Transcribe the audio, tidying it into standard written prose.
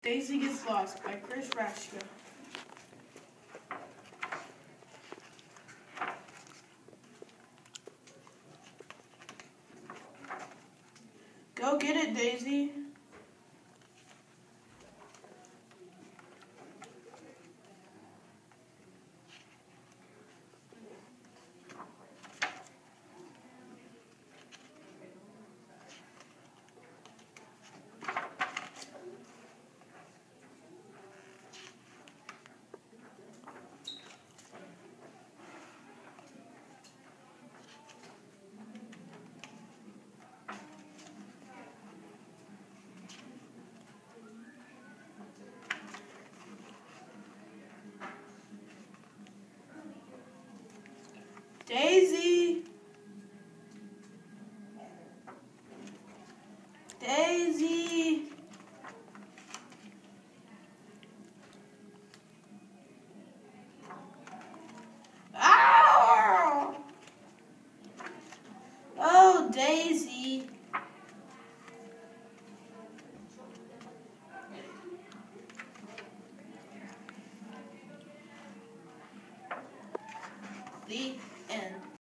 Daisy Gets Lost by Chris Rashka. Go get it, Daisy. Daisy! Daisy! Ow! Oh, Daisy! The